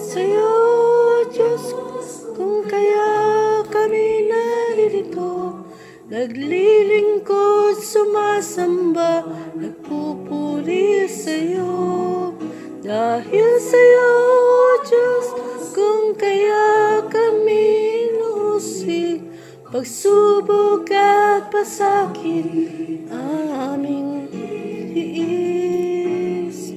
sa'yo, Diyos, kung kaya kami naririto, naglilingkod, sumasamba, nagpupuri sa'yo. Dahil sa'yo, Diyos, kung kaya kami inuusig, pagsubok at pasakit ang aming tiis.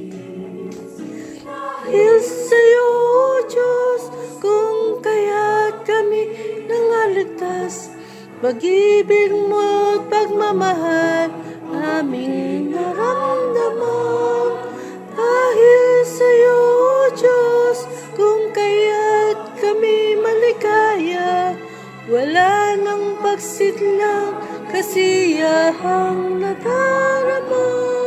Dahil sa'yo, Diyos, kung kaya't kami nangaligtas, pag-ibig mo at pagmamahal aming naramdaman. Dahil sa'yo, Diyos, kung kaya't kami maligaya, wala nang pagsidlang kasiyahang nadarama.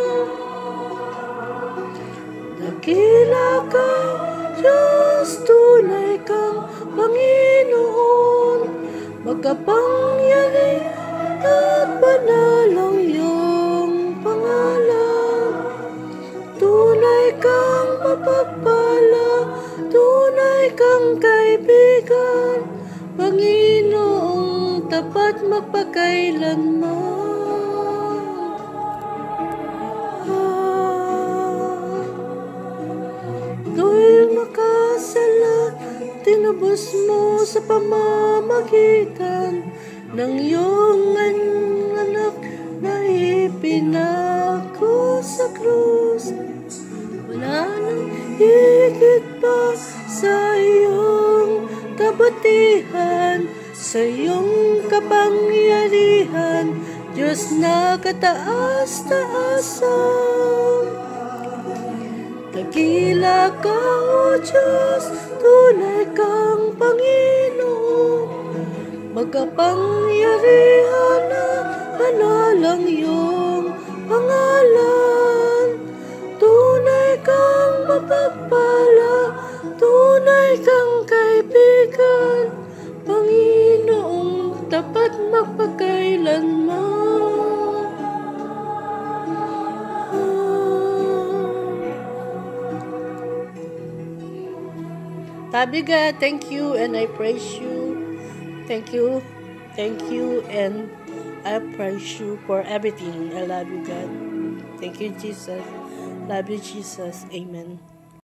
Dakila ka, Diyos, tunay kang Panginoon, makapangyari at banal ang iyong pangalan. Tunay kang mapagpala, tunay kang kaibigan, Panginoong tapat magpakailanman. Ito'y makasala, tinubos mo sa pamamagitan ng iyong anak na ipinako sa krus. Wala nang higit pa sa iyong kabutihan, sa iyong kapangyarihan, Diyos na kataas-taasan. Dakila ka, O Diyos, tunay kang Panginoon, magkapangyarihan at banal ang iyong pangalan. Tunay kang mapagpala, tunay kang kaibigan, Panginoong tapat magpakailanman. Sabi God, thank you and I praise you. Thank you, and I praise you for everything. I love you, God. Thank you, Jesus. Love you, Jesus. Amen.